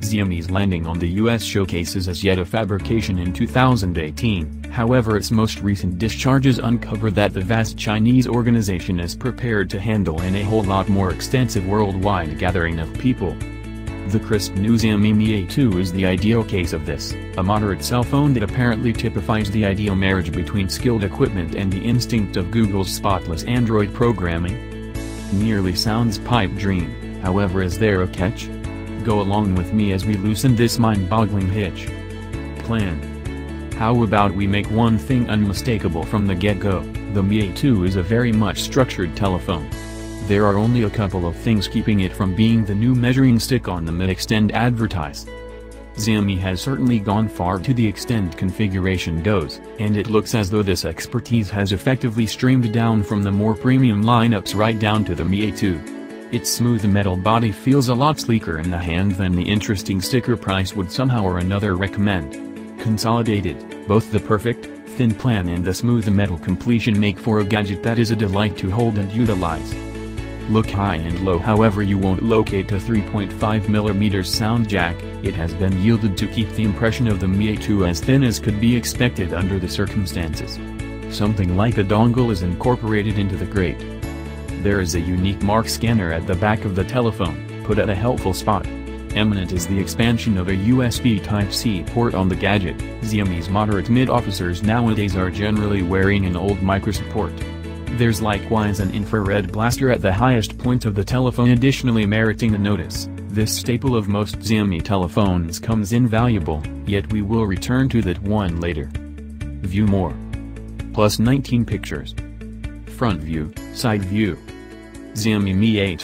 Xiaomi's landing on the US showcase is as yet a fabrication in 2018, however its most recent discharges uncover that the vast Chinese organization is prepared to handle a whole lot more extensive worldwide gathering of people. The crisp new Xiaomi Mi A2 is the ideal case of this, a moderate cell phone that apparently typifies the ideal marriage between skilled equipment and the instinct of Google's spotless Android programming. Nearly sounds pipe dream, however is there a catch? Go along with me as we loosen this mind-boggling hitch. Plan. How about we make one thing unmistakable from the get-go, the Mi A2 is a very much structured telephone. There are only a couple of things keeping it from being the new measuring stick on the Mi Extend advertised. Xiaomi has certainly gone far to the extend configuration goes, and it looks as though this expertise has effectively streamed down from the more premium lineups right down to the Mi A2. Its smooth metal body feels a lot sleeker in the hand than the interesting sticker price would somehow or another recommend. Consolidated, both the perfect, thin plan and the smooth metal completion make for a gadget that is a delight to hold and utilize. Look high and low, however you won't locate a 3.5mm sound jack. It has been yielded to keep the impression of the Mi A2 as thin as could be expected under the circumstances. Something like a dongle is incorporated into the grate. There is a unique mark scanner at the back of the telephone, put at a helpful spot. Eminent is the expansion of a USB Type-C port on the gadget. Xiaomi's moderate mid-officers nowadays are generally wearing an old micro port. There's likewise an infrared blaster at the highest point of the telephone, additionally meriting the notice. This staple of most Xiaomi telephones comes invaluable, yet we will return to that one later. View more. Plus 19 pictures. Front view, side view. Xiaomi Mi A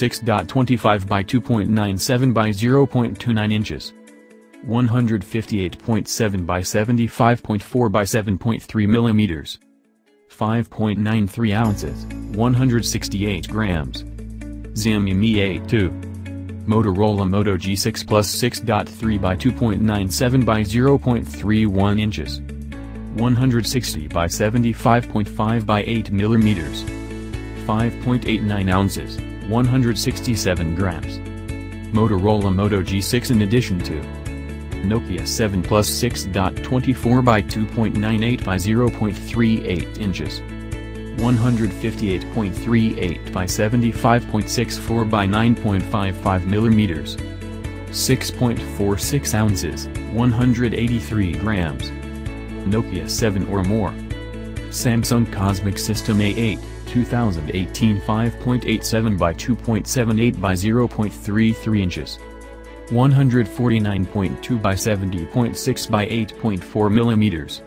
26.25 by 2.97 by 0.29 inches. 158.7 by 75.4 by 7.3 millimeters. 5.93 ounces, 168 grams. Xiaomi Mi A2. Motorola Moto G6 Plus 6.3 by 2.97 by 0.31 inches. 160 by 75.5 by 8 millimeters. 5.89 ounces, 167 grams. Motorola Moto G6 in addition to Nokia 7 Plus 6.24 by 2.98 by 0.38 inches. 158.38 by 75.64 by 9.55 millimeters. 6.46 ounces, 183 grams. Nokia 7 or more. Samsung Cosmic System A8, 2018 5.87 by 2.78 by 0.33 inches. 149.2 by 70.6 by 8.4 millimeters.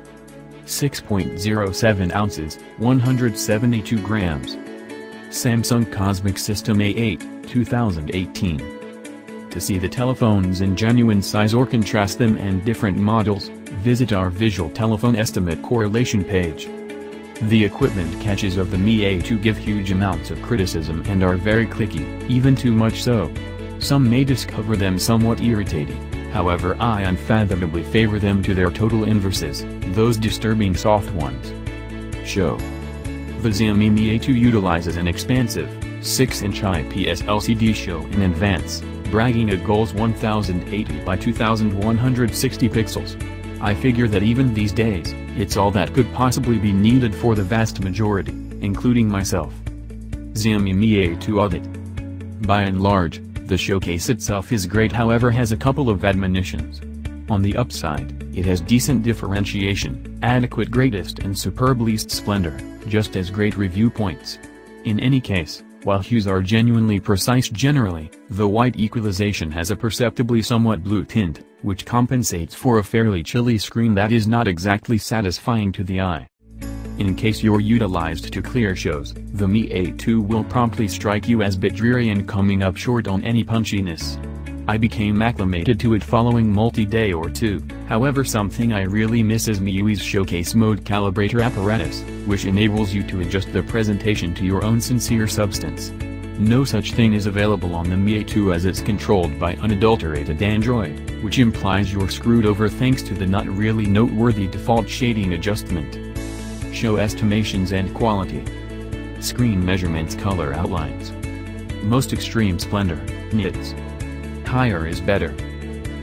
6.07 ounces, 172 grams. Samsung Cosmic System A8, 2018. To see the telephones in genuine size or contrast them and different models, visit our visual telephone estimate correlation page. The equipment caches of the Mi A2 give huge amounts of criticism and are very clicky, even too much so. Some may discover them somewhat irritating, however I unfathomably favor them to their total inverses, those disturbing soft ones. Show. The Xiaomi Mi A2 utilizes an expansive, 6-inch IPS LCD show in advance, bragging at goals 1080 by 2160 pixels. I figure that even these days, it's all that could possibly be needed for the vast majority, including myself. Xiaomi Mi A2 audit. By and large, the showcase itself is great, however has a couple of admonitions. On the upside, it has decent differentiation, adequate greatest and superb least splendor, just as great review points. In any case, while hues are genuinely precise generally, the white equalization has a perceptibly somewhat blue tint, which compensates for a fairly chilly screen that is not exactly satisfying to the eye. In case you're utilized to clear shows, the Mi A2 will promptly strike you as bit dreary and coming up short on any punchiness. I became acclimated to it following multi-day or two, however something I really miss is MIUI's Showcase Mode Calibrator apparatus, which enables you to adjust the presentation to your own sincere substance. No such thing is available on the Mi A2 as it's controlled by unadulterated Android, which implies you're screwed over thanks to the not really noteworthy default shading adjustment. Show estimations and quality. Screen measurements, color outlines. Most extreme splendor, nits. Higher is better.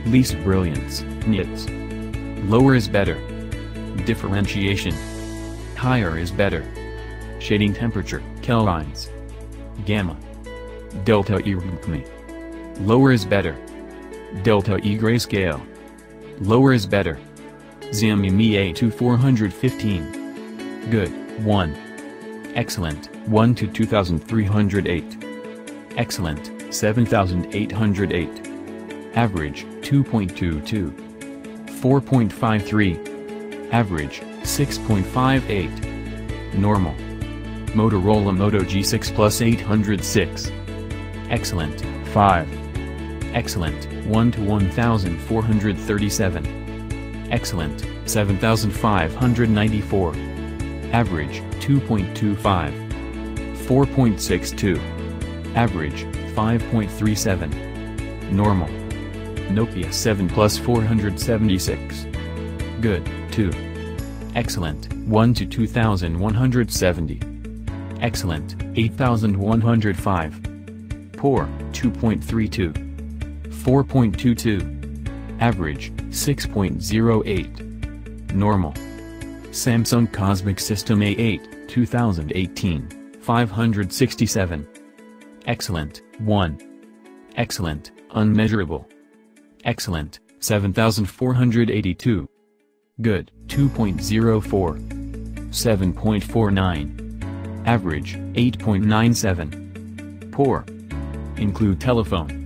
Least brilliance, nits. Lower is better. Differentiation. Higher is better. Shading temperature, kelvins. Gamma. Delta E Rgmi. Lower is better. Delta E grayscale. Lower is better. Xiaomi A2 415. Good, 1. Excellent, 1 to 2308. Excellent, 7808. Average, 2.22. 4.53. Average, 6.58. Normal. Motorola Moto G6 Plus 806. Excellent, 5. Excellent, 1 to 1437. Excellent, 7594. Average, 2.25. 4.62. Average, 5.37. Normal. Nokia 7 Plus 476. Good, 2. Excellent, 1 to 2170. Excellent, 8105. Poor, 2.32. 4.22. Average, 6.08. Normal. Samsung Cosmic System A8, 2018, 567. Excellent, 1. Excellent, unmeasurable. Excellent, 7482. Good, 2.04. 7.49. Average, 8.97. Poor. Include telephone.